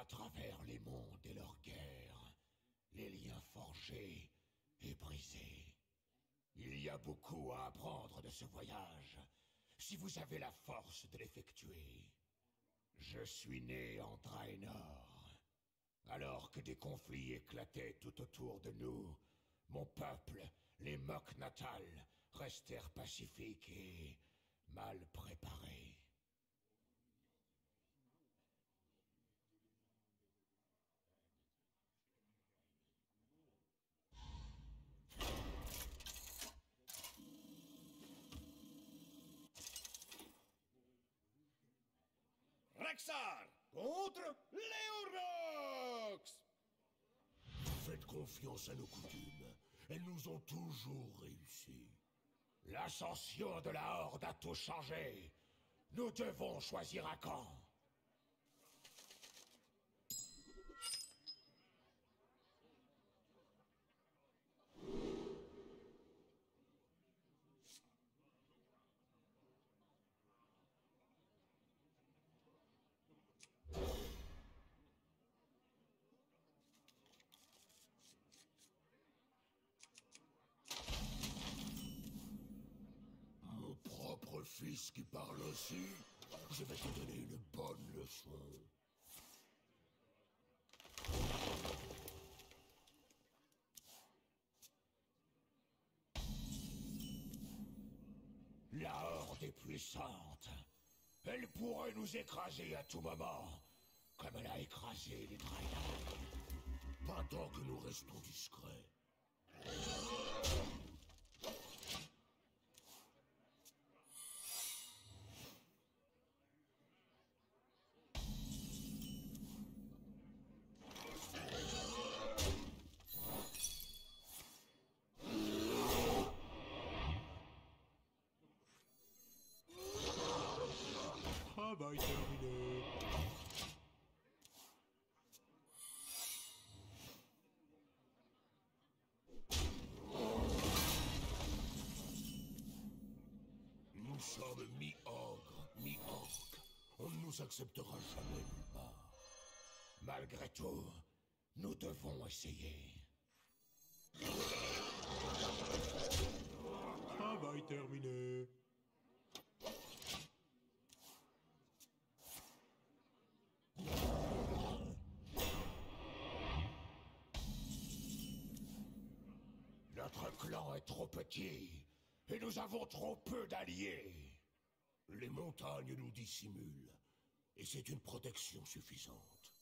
À travers les mondes et leurs guerres, les liens forgés et brisés. Il y a beaucoup à apprendre de ce voyage, si vous avez la force de l'effectuer. Je suis né en Draenor. Alors que des conflits éclataient tout autour de nous, mon peuple, les Mok Natal, restèrent pacifiques et mal préparés. Rexxar contre Leorox! Faites confiance à nos coutumes. Elles nous ont toujours réussi. L'ascension de la Horde a tout changé. Nous devons choisir un camp. Mon propre fils qui parle aussi, je vais te donner une bonne leçon. La Horde est puissante. Elle pourrait nous écraser à tout moment, comme elle a écrasé les Draenor. Pas tant que nous restons discrets. Travail terminé. Nous sommes mi-ogre, mi-orc. On ne nous acceptera jamais nulle part. Malgré tout, nous devons essayer. Travail terminé. Notre clan est trop petit, et nous avons trop peu d'alliés. Les montagnes nous dissimulent, et c'est une protection suffisante.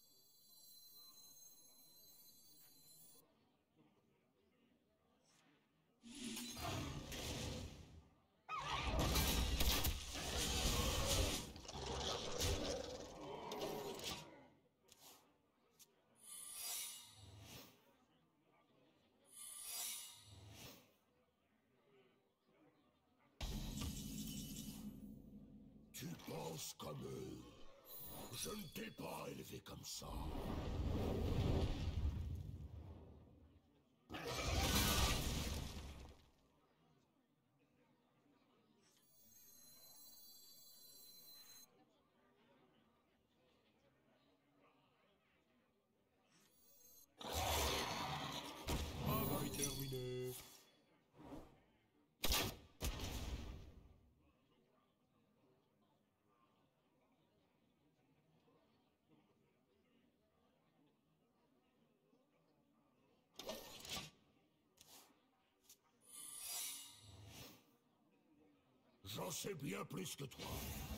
Tu penses comme eux. Je ne t'ai pas élevé comme ça. Travail terminé. J'en sais bien plus que toi.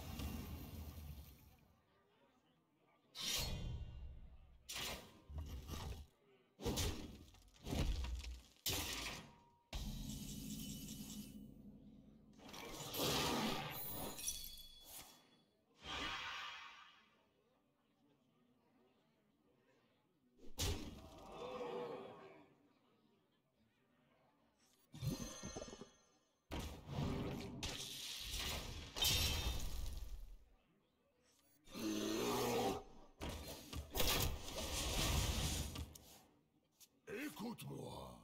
Écoute-moi.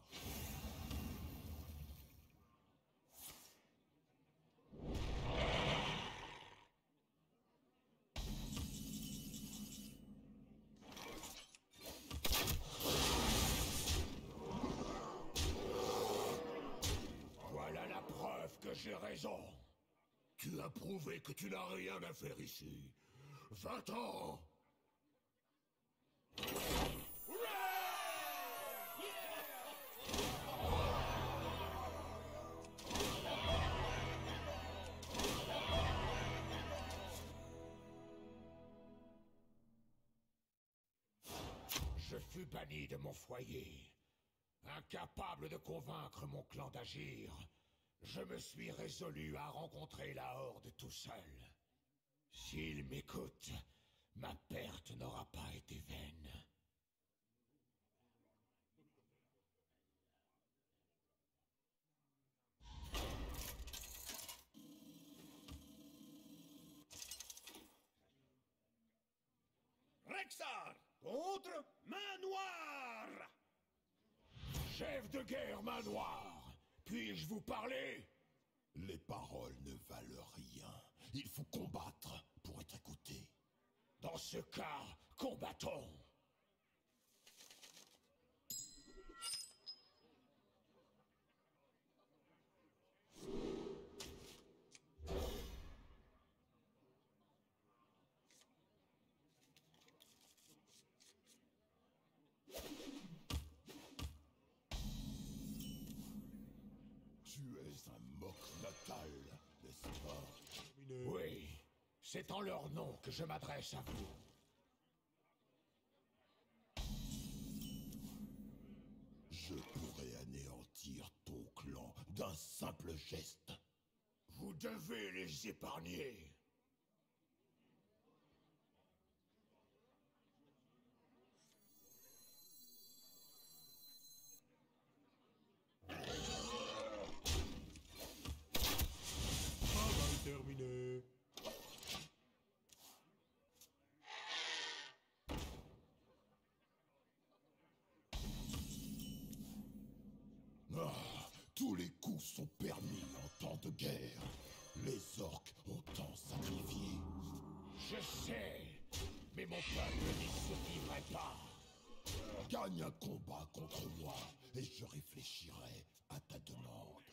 J'ai raison. Tu as prouvé que tu n'as rien à faire ici. Va-t'en! Je fus banni de mon foyer. Incapable de convaincre mon clan d'agir, je me suis résolu à rencontrer la Horde tout seul. S'ils m'écoutent, ma perte n'aura pas été vaine. Rexxar contre Main Noire! Chef de guerre, Main Noire, puis-je vous parler? Les paroles ne valent rien. Il faut combattre pour être écouté. Dans ce cas, combattons! Tu es un moque natal, n'est-ce pas? Terminé. Oui, c'est en leur nom que je m'adresse à vous. Je pourrais anéantir ton clan d'un simple geste. Vous devez les épargner. Travail terminé. Ah, tous les coups sont permis en temps de guerre. Les orques ont tant sacrifié. Je sais, mais mon peuple n'y survivrait pas. Gagne un combat contre moi et je réfléchirai à ta demande.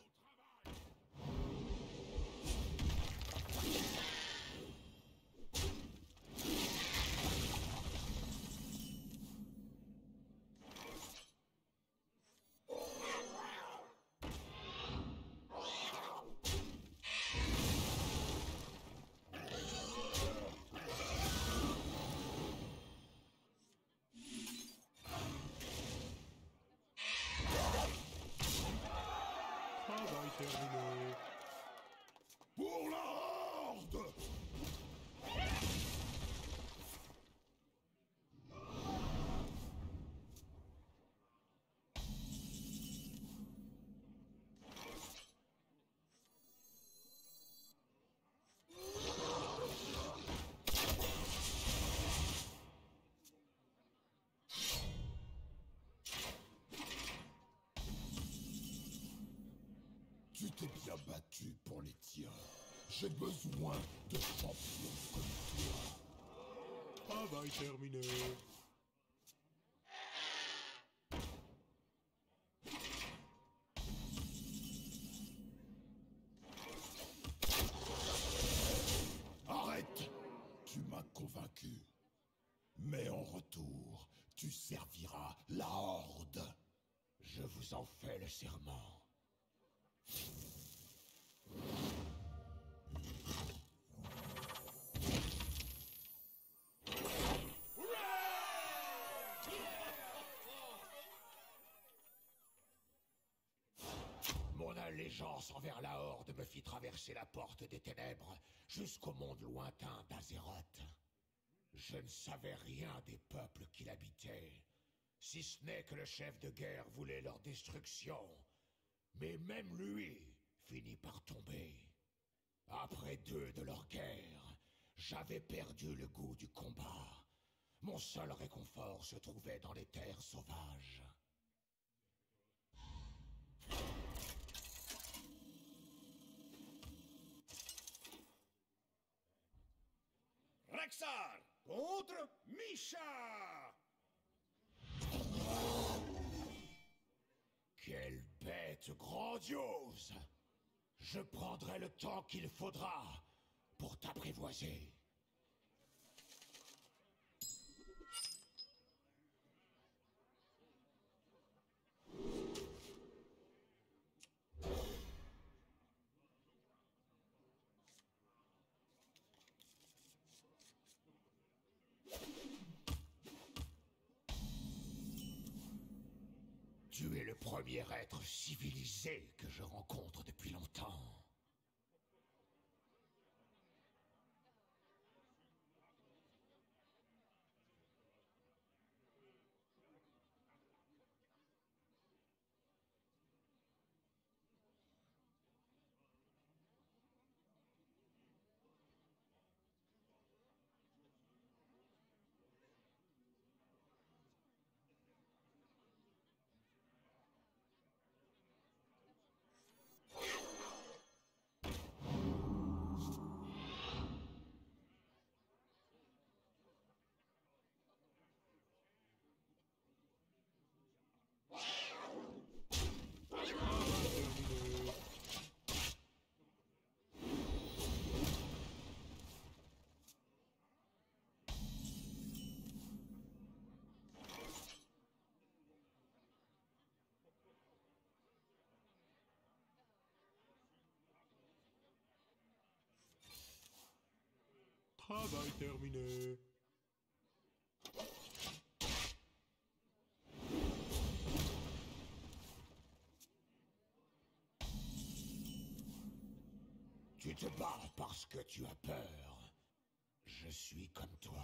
Travail terminé. Pour la Horde! Tu t'es bien battu pour les tiens. J'ai besoin de champions comme toi. Travail terminé. Arrête! Tu m'as convaincu. Mais en retour, tu serviras la Horde. Je vous en fais le serment. Mon allégeance envers la Horde me fit traverser la porte des ténèbres jusqu'au monde lointain d'Azeroth. Je ne savais rien des peuples qui l'habitaient, si ce n'est que le chef de guerre voulait leur destruction. Mais même lui finit par tomber. Après 2 de leur guerre, j'avais perdu le goût du combat. Mon seul réconfort se trouvait dans les terres sauvages. Rexxar contre Misha! Quelle bête grandiose! Je prendrai le temps qu'il faudra pour t'apprivoiser. Tu es le premier être civilisé que je rencontre depuis longtemps. Travail terminé. Tu te bats parce que tu as peur. Je suis comme toi.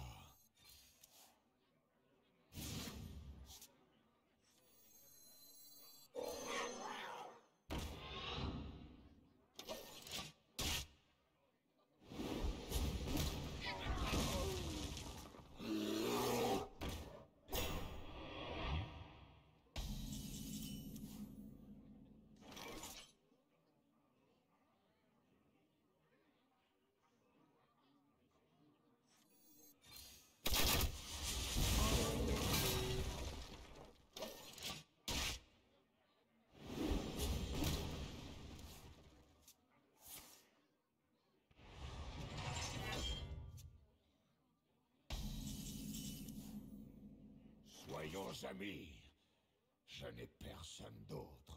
Soyons amis. Je n'ai personne d'autre.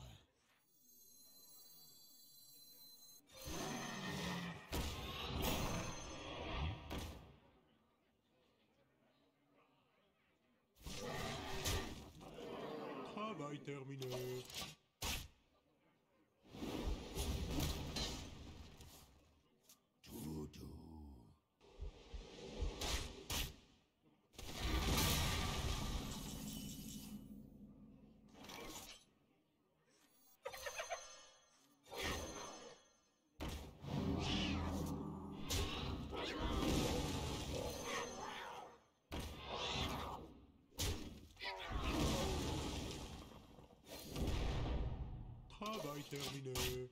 Travail terminé. Tout doux. Travail terminé.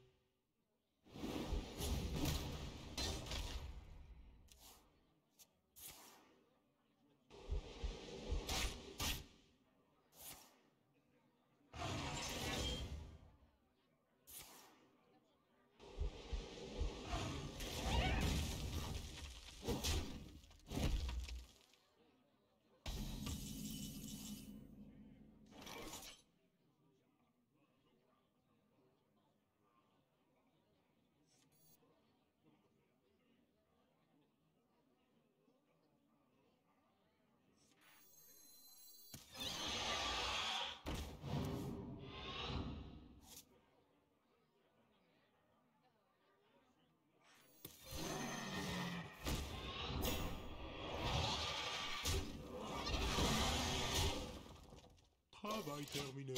Travail terminé.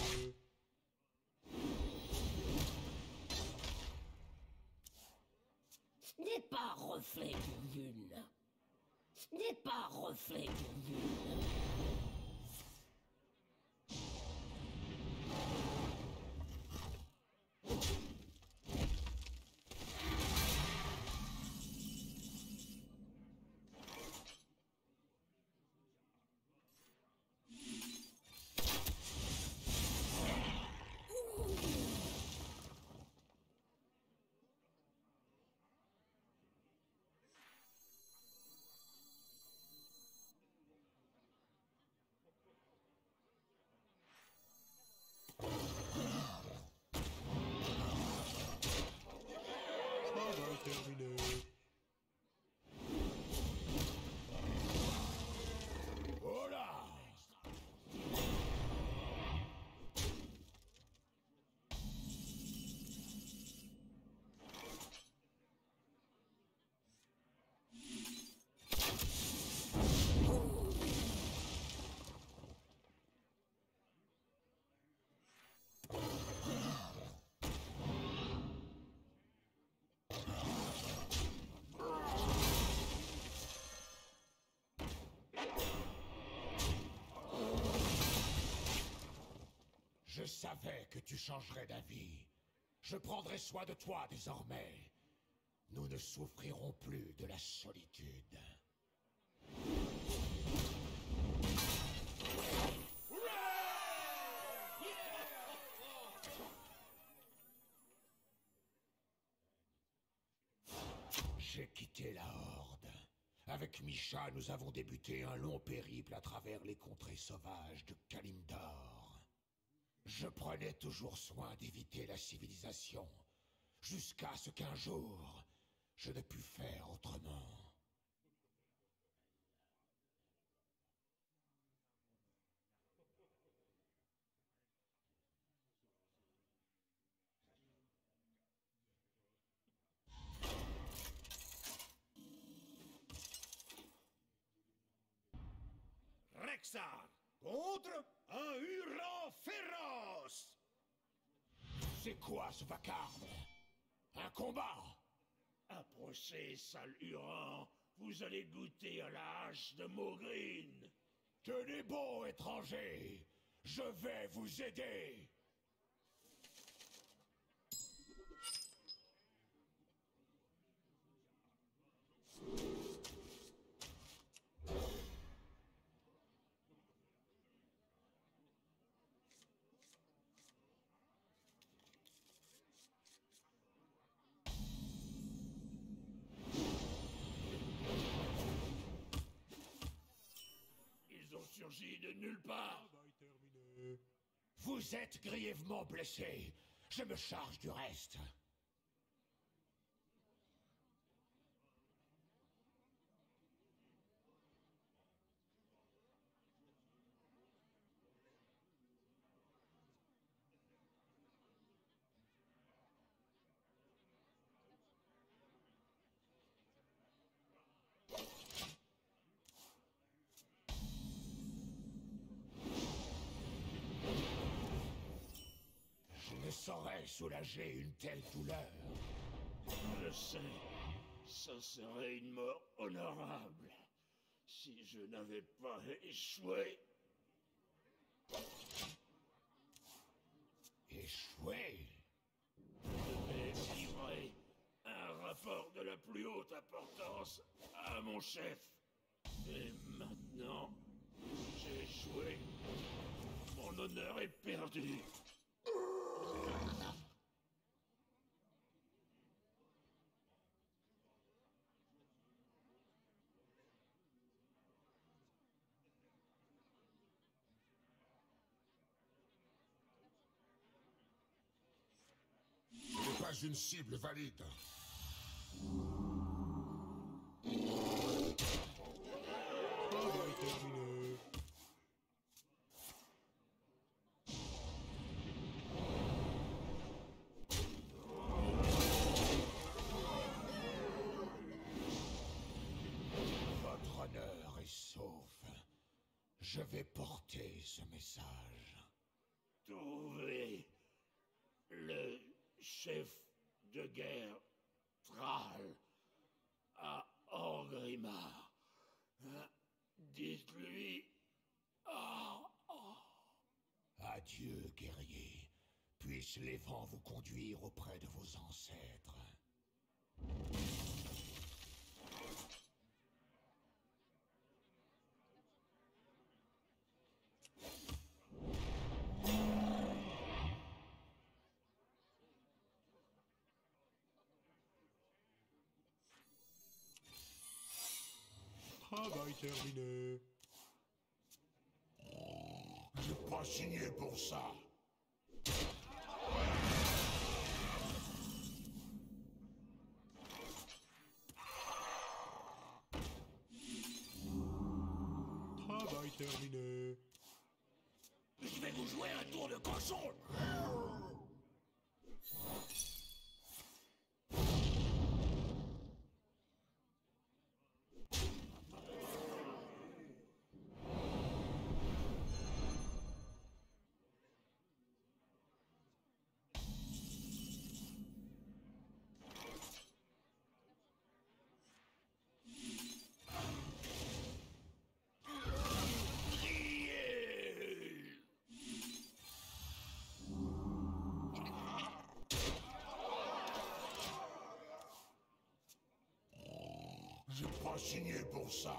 N'est pas reflet d'une lune. N'est pas reflet d'une lune. Je savais que tu changerais d'avis. Je prendrai soin de toi désormais. Nous ne souffrirons plus de la solitude. J'ai quitté la Horde. Avec Misha, nous avons débuté un long périple à travers les contrées sauvages de Kalimdor. Je prenais toujours soin d'éviter la civilisation, jusqu'à ce qu'un jour, je ne pus faire autrement. Rexar contre un Huron féroce. C'est quoi ce vacarme? Un combat? Approchez, sale Huron. Vous allez goûter à la hache de Maugrine. Tenez bon, étranger. Je vais vous aider. Ils ont surgi de nulle part. Travail terminé. Vous êtes grièvement blessé. Je me charge du reste. Je ne saurais soulager une telle douleur. Je sais, ça serait une mort honorable si je n'avais pas échoué. Échoué? Je vais livrer un rapport de la plus haute importance à mon chef. Et maintenant, j'ai échoué. Mon honneur est perdu. Ce n'est pas une cible valide. Travail terminé. Votre honneur est sauf. Je vais porter ce message. Trouver le chef de guerre Thrall à Orgrimmar. Dites-lui... Adieu, guerrier. Puissent les vents vous conduire auprès de vos ancêtres. Travail terminé. J'ai pas signé pour ça. Travail terminé. Je vais vous jouer un tour de cochon. J'ai pas signé pour ça.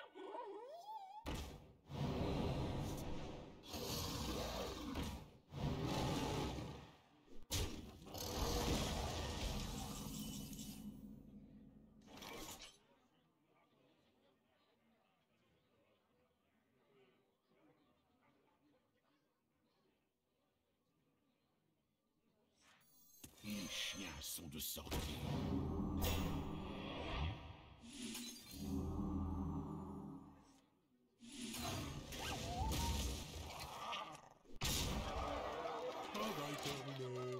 Les chiens sont de sortie. Travail terminé.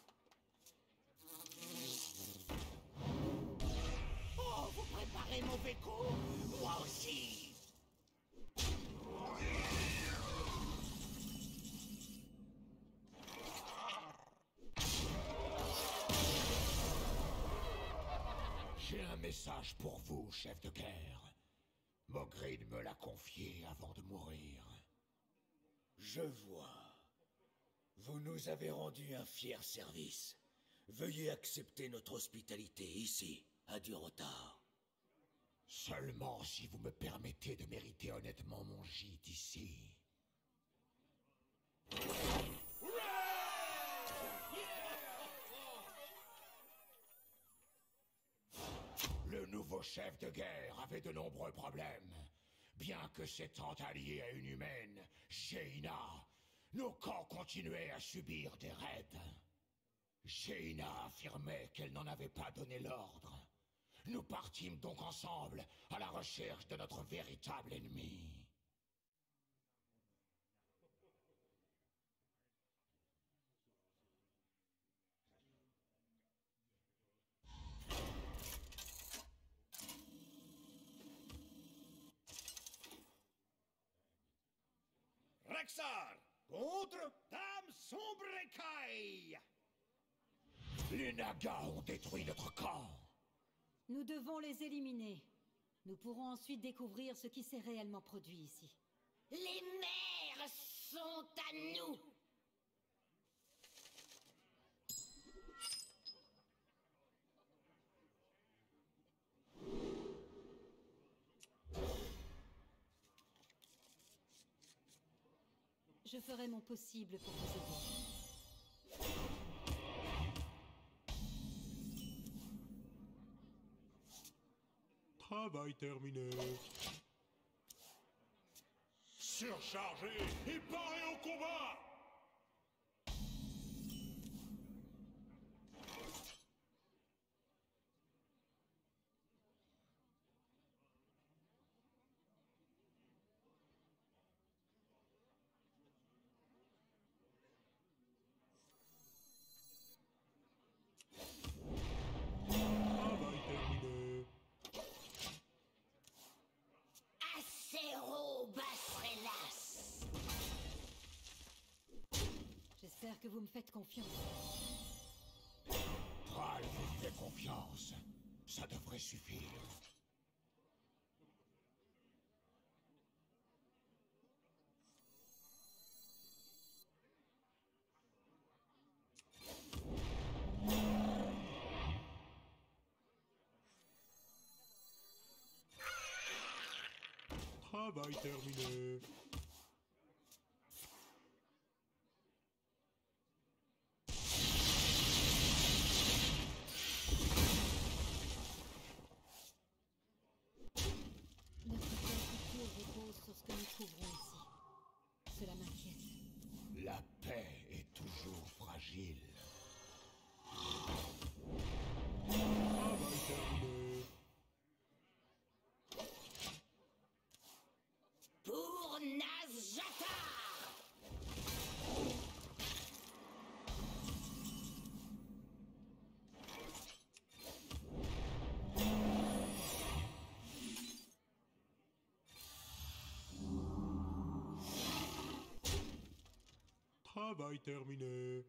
Oh, vous préparez mauvais coup? Moi aussi. J'ai un message pour vous, chef de guerre. Mogrid me l'a confié avant de mourir. Je vois. Vous nous avez rendu un fier service. Veuillez accepter notre hospitalité ici, à Durotar. Seulement si vous me permettez de mériter honnêtement mon gîte ici. Le nouveau chef de guerre avait de nombreux problèmes. Bien que s'étant allié à une humaine, Jaina, nos camps continuaient à subir des raids. Jaina affirmait qu'elle n'en avait pas donné l'ordre. Nous partîmes donc ensemble à la recherche de notre véritable ennemi. Rexar contre Dame Sombre Écaille. Les Nagas ont détruit notre camp. Nous devons les éliminer. Nous pourrons ensuite découvrir ce qui s'est réellement produit ici. Les mers sont à nous. Je ferai mon possible pour vous aider. Travail terminé. Surchargé et paré au combat! Travail terminé. Acero Basrelas. J'espère que vous me faites confiance. Thrall vous fait confiance. Ça devrait suffire. Travail terminé. Notre futur repose sur ce que nous trouverons ici. Cela m'inquiète. La paix est toujours fragile. Travail terminé. Pour Nazjatar. Travail terminé.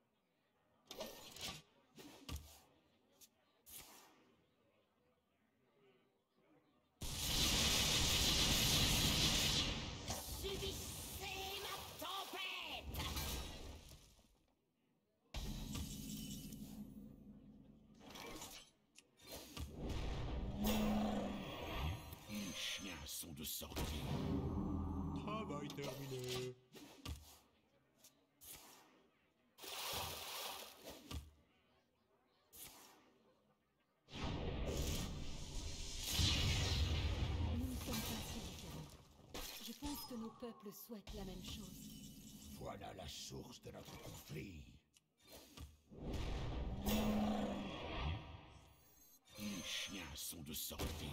Subissez ma tempête. de sortie. Travail terminé. Nous ne sommes pas si différents. Je pense que nos peuples souhaitent la même chose. Voilà la source de notre conflit. Les chiens sont de sortie.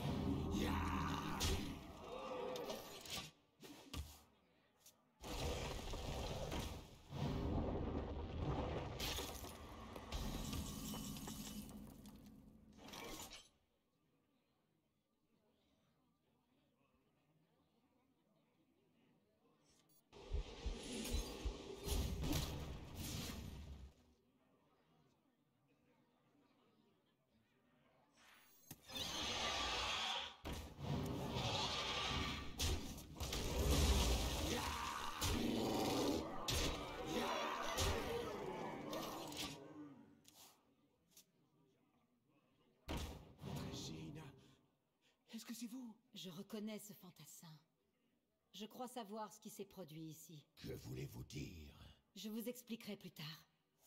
Régina, est-ce que c'est vous? Je reconnais ce fantassin. Je crois savoir ce qui s'est produit ici. Que voulez-vous dire? Je vous expliquerai plus tard.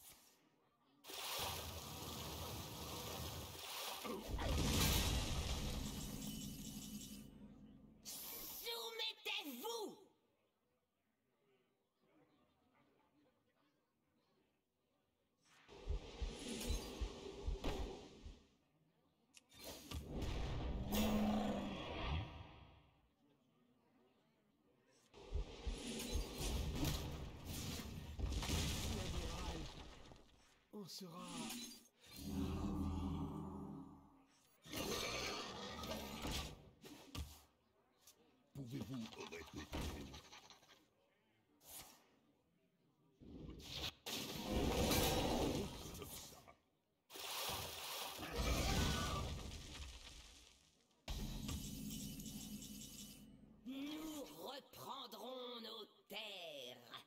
Soumettez-vous! On sera... Pouvez-vous répéter? Nous reprendrons nos terres.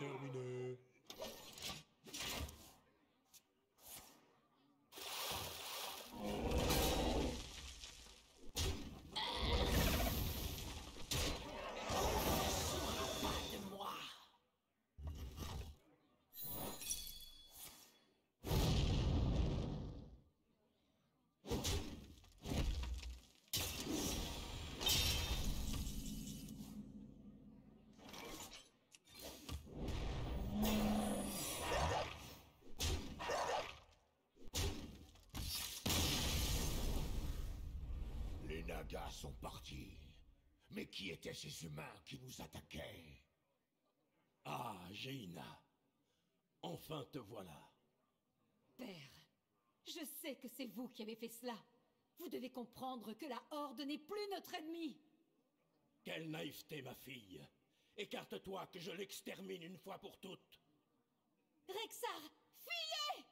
terminé. Les Nagas sont partis. Mais qui étaient ces humains qui nous attaquaient? Ah, Jaina. Enfin te voilà. Père, je sais que c'est vous qui avez fait cela. Vous devez comprendre que la Horde n'est plus notre ennemi. Quelle naïveté, ma fille. Écarte-toi que je l'extermine une fois pour toutes. Rexar, fuyez!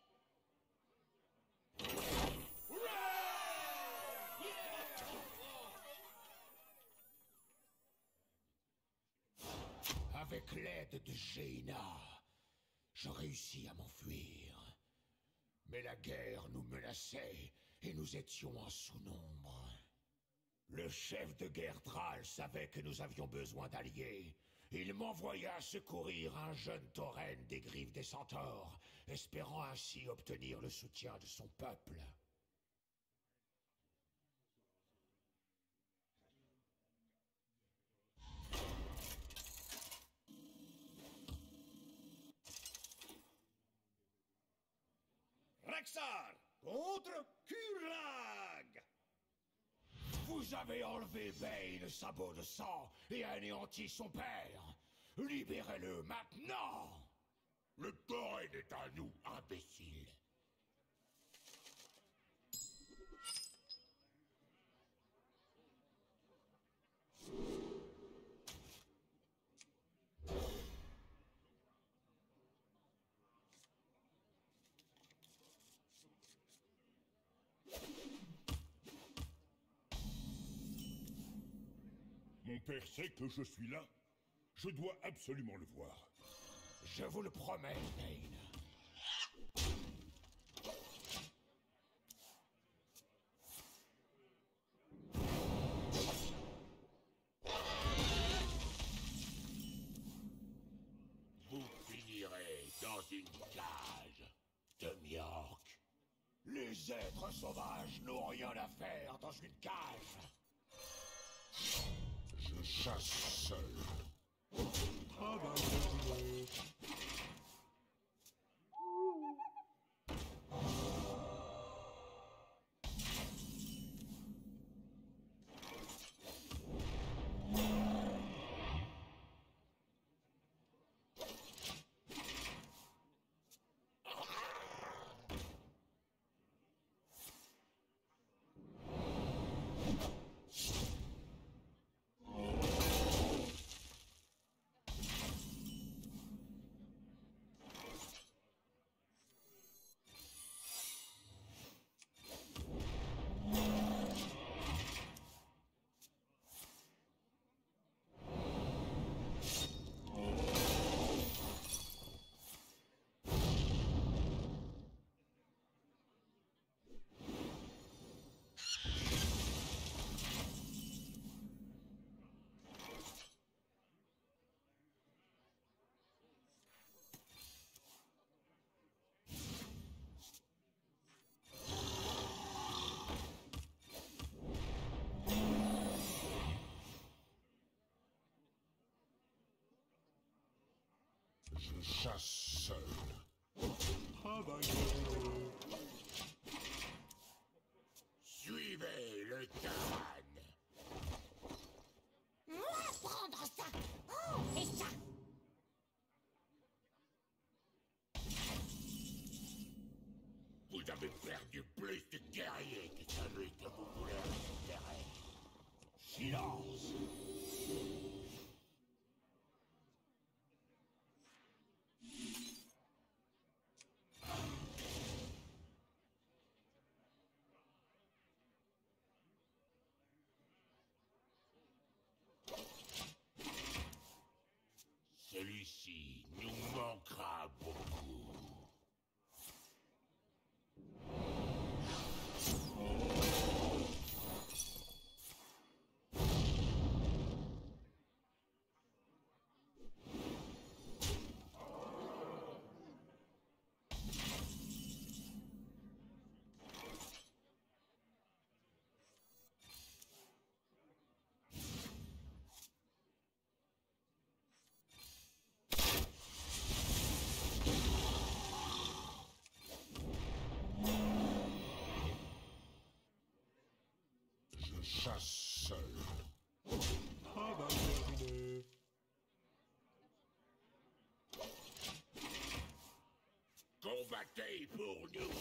Avec l'aide de Jaina, je réussis à m'enfuir. Mais la guerre nous menaçait et nous étions en sous-nombre. Le chef de guerre Thrall savait que nous avions besoin d'alliés. Il m'envoya secourir un jeune tauren des griffes des centaures, espérant ainsi obtenir le soutien de son peuple. Rexar contre Kurlag. Vous avez enlevé Bane, le sabot de sang, et anéanti son père. Libérez-le maintenant! Le tauren est à nous, imbécile. Mon père sait que je suis là. Je dois absolument le voir. Je vous le promets, Bane. Vous finirez dans une cage de Myork. Les êtres sauvages n'ont rien à faire dans une cage. Je chasse seul. Travail terminé. Je chasse seul. Travail terminé. Suivez le Khan. Moi prendre ça. Oh, et ça. Vous avez perdu plus de guerriers que celui que vous voulez récupérer. Silence! ici nous manquera beaucoup. Je chasse seul. Travail terminé. Combattez pour nous.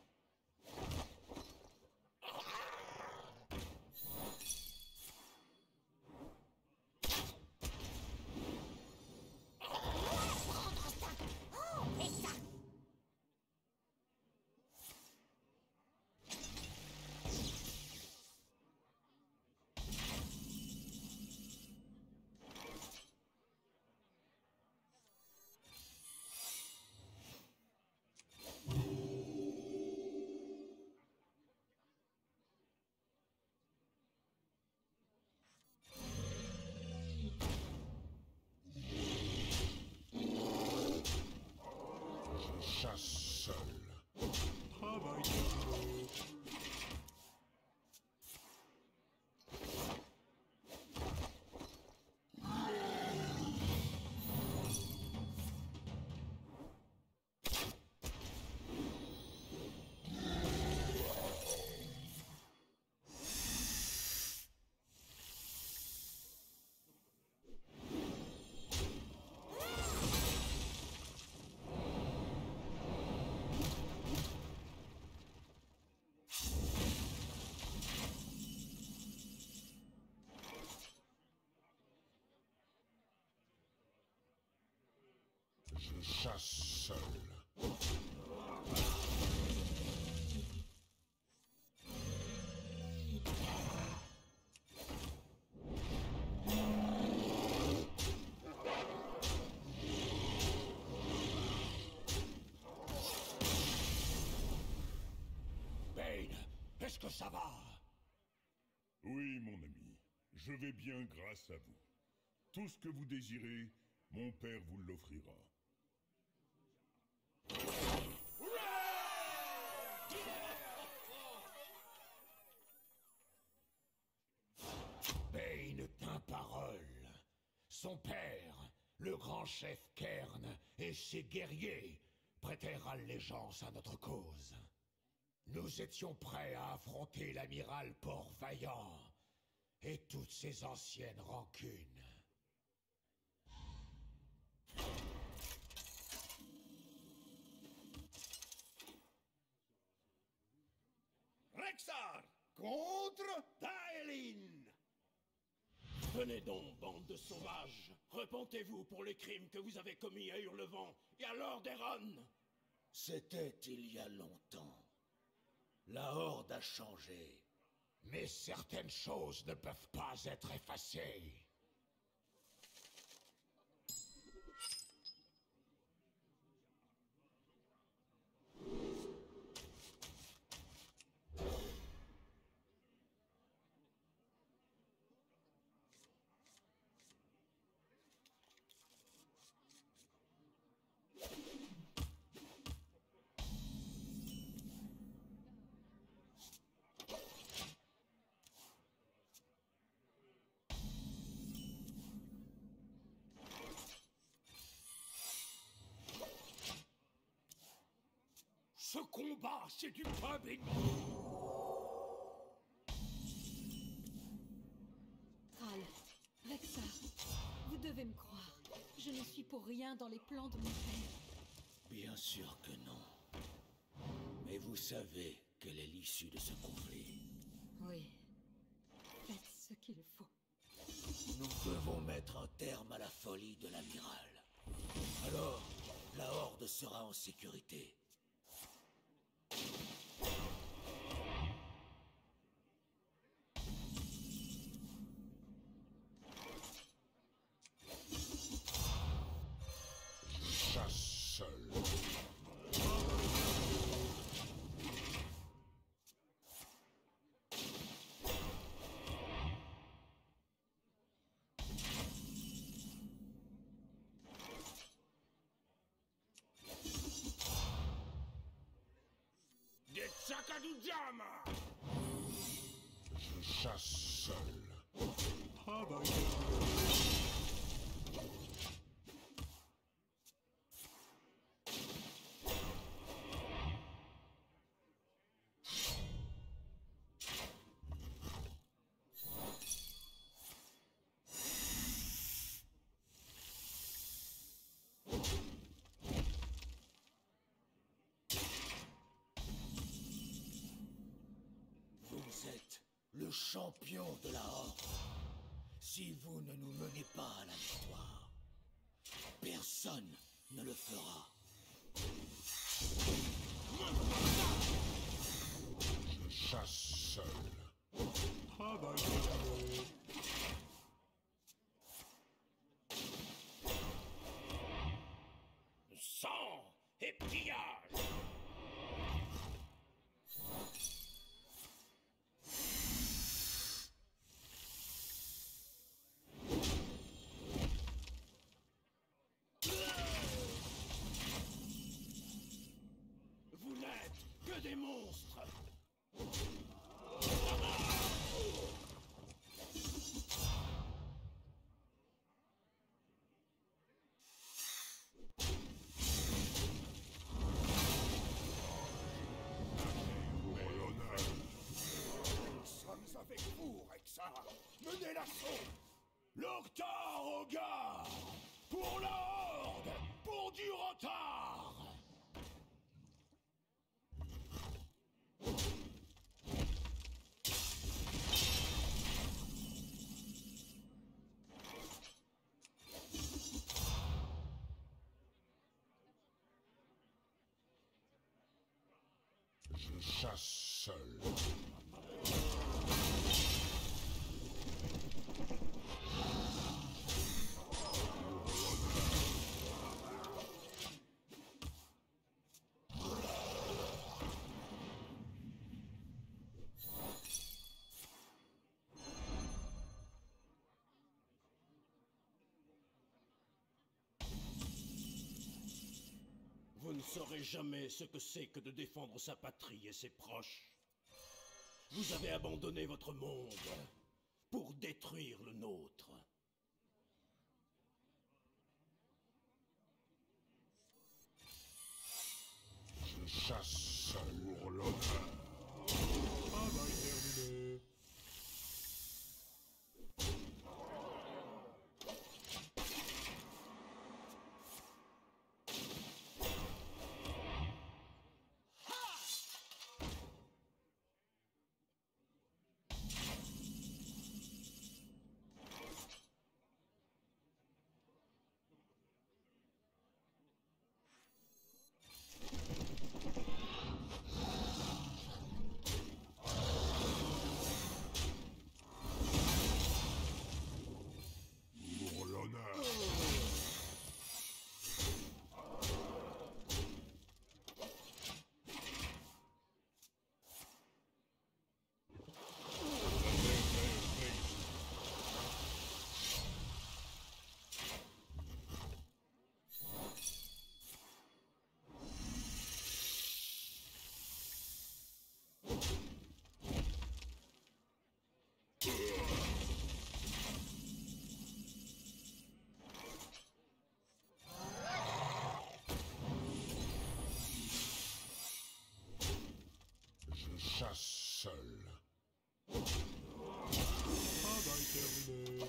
Je chasse seul. Travail terminé. Je chasse seul. Bane, est-ce que ça va? Oui, mon ami, je vais bien grâce à vous. Tout ce que vous désirez, mon père vous l'offrira. Bane tint parole. Son père, le grand chef Kern, et ses guerriers prêtèrent allégeance à notre cause. Nous étions prêts à affronter l'amiral Port-Vaillant et toutes ses anciennes rancunes. Rexar contre Taelin. Venez donc, bande de sauvages. Repentez-vous pour les crimes que vous avez commis à Hurlevent et à Lordaeron. C'était il y a longtemps. La Horde a changé. Mais certaines choses ne peuvent pas être effacées. Ce combat, c'est du pain béni. Thrall, Rexar, vous devez me croire. Je ne suis pour rien dans les plans de mon père. Bien sûr que non. Mais vous savez quelle est l'issue de ce conflit. Oui. Faites ce qu'il faut. Nous devons mettre un terme à la folie de l'amiral. Alors, la Horde sera en sécurité. champion de la Horde. Si vous ne nous menez pas à la victoire, personne ne le fera. Je chasse seul. Travail terminé. Sang et pillage. Vous n'êtes que des monstres. Nous sommes avec vous, Rexar. Menez l'assaut. L'Octar au gars. Pour la Horde. Pour du retard. Je chasse seul. Vous ne saurez jamais ce que c'est que de défendre sa patrie et ses proches. Vous avez abandonné votre monde pour détruire le nôtre. Je chasse seul. Pour l'honneur. Travail terminé. Pour l'honneur. Je chasse seul. Travail terminé.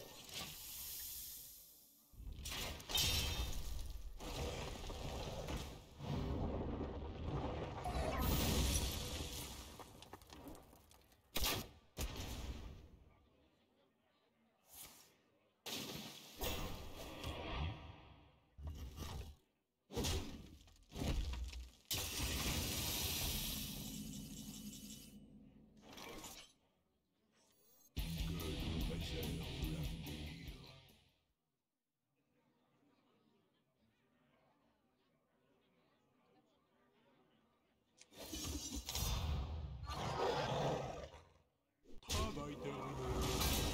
Travail terminé.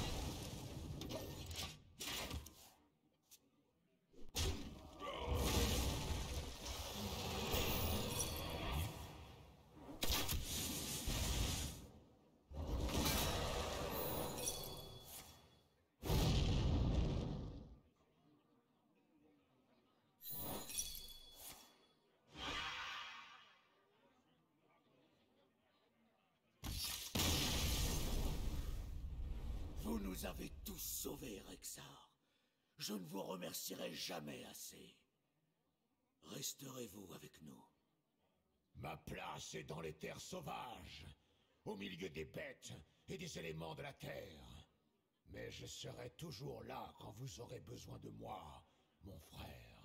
Vous nous avez tous sauvés, Rexar. Je ne vous remercierai jamais assez. Resterez-vous avec nous? Ma place est dans les terres sauvages, au milieu des bêtes et des éléments de la Terre. Mais je serai toujours là quand vous aurez besoin de moi, mon frère.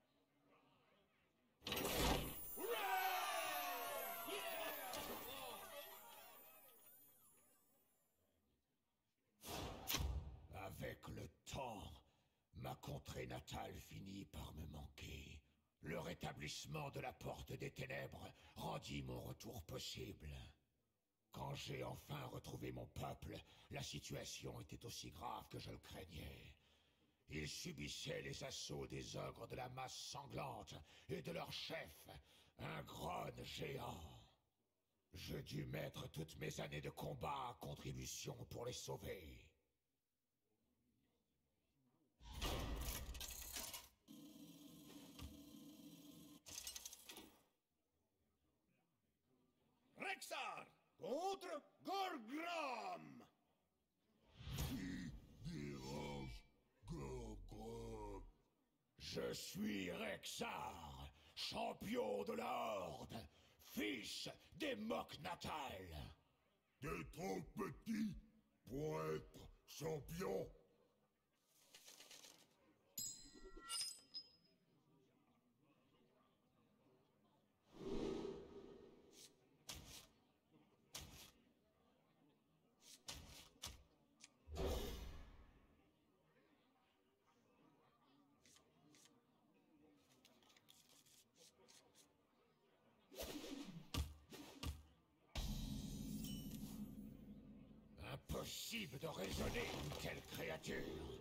Avec le temps, ma contrée natale finit par me manquer. Le rétablissement de la Porte des Ténèbres rendit mon retour possible. Quand j'ai enfin retrouvé mon peuple, la situation était aussi grave que je le craignais. Ils subissaient les assauts des ogres de la masse sanglante et de leur chef, un Grone géant. Je dus mettre toutes mes années de combat à contribution pour les sauver. Rexxar contre Gorgrom. Qui dérange Gorgrom? Je suis Rexxar, champion de la Horde, fils des Mocs natales. T'es trop petit pour être champion. Impossible de raisonner une telle créature.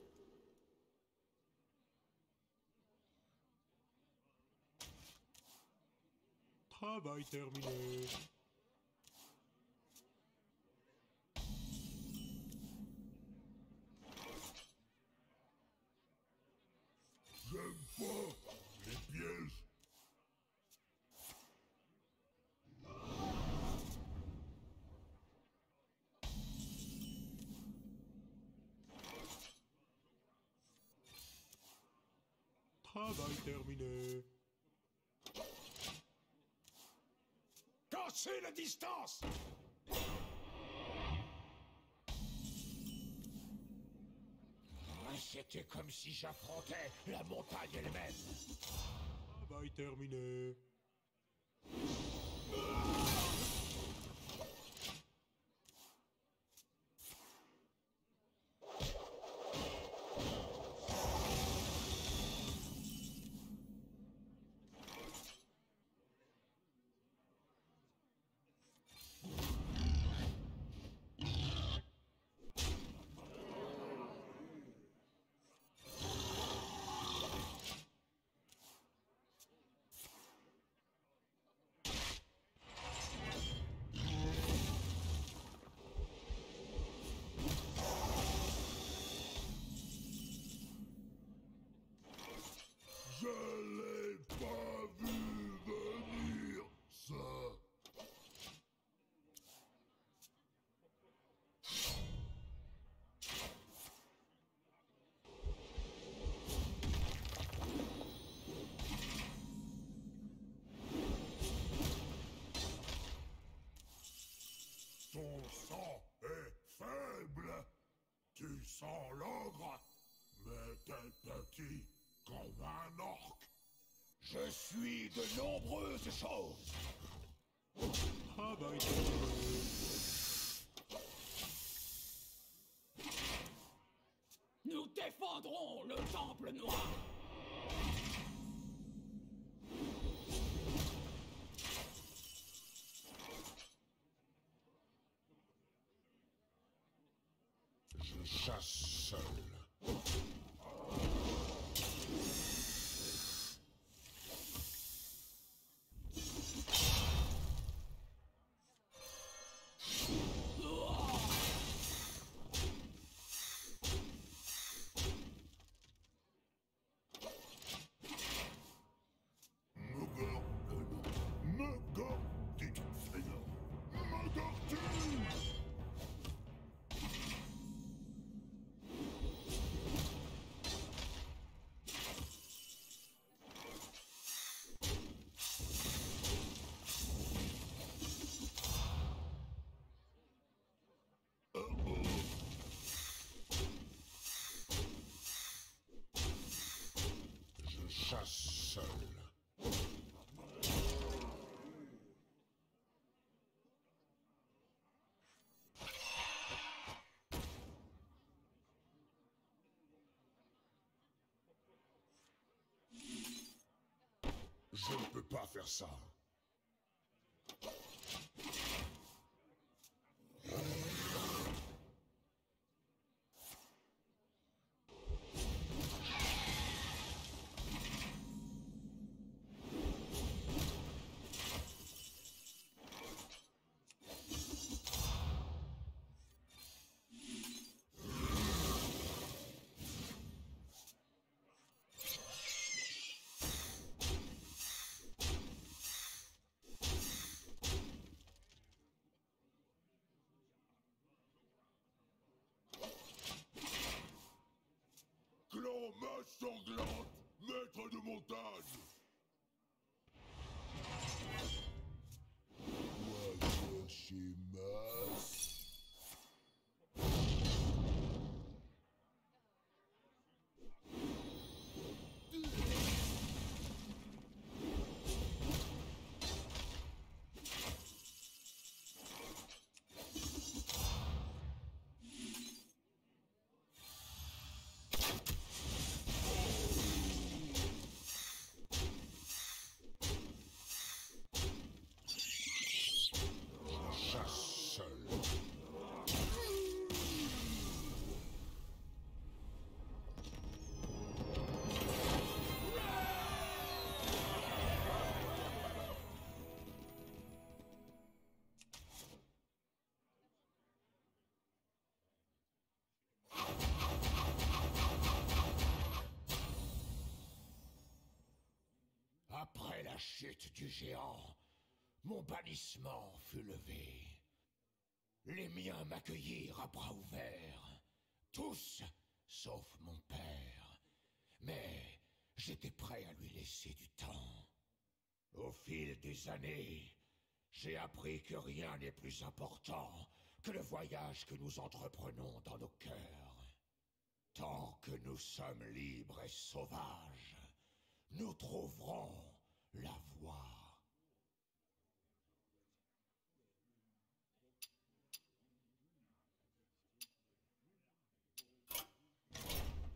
Travail terminé. J'aime pas les pièges. Travail terminé. Cassez la distance! C'était comme si j'affrontais la montagne elle-même. Travail terminé. Je l'ai pas vu venir, ça. Ton sang est faible. Tu sens l'ogre, mais t'es petit comme un orc. Je suis de nombreuses choses. Travail terminé. Nous défendrons le Temple Noir. Je chasse seul. chasse seul. Je ne peux pas faire ça. Clan Masse Sanglante, maître de montagne. Va chercher Masse. Chasse seul. Après la chute du géant, mon bannissement fut levé. Les miens m'accueillirent à bras ouverts, tous sauf mon père. Mais j'étais prêt à lui laisser du temps. Au fil des années, j'ai appris que rien n'est plus important que le voyage que nous entreprenons dans nos cœurs. Tant que nous sommes libres et sauvages, nous trouverons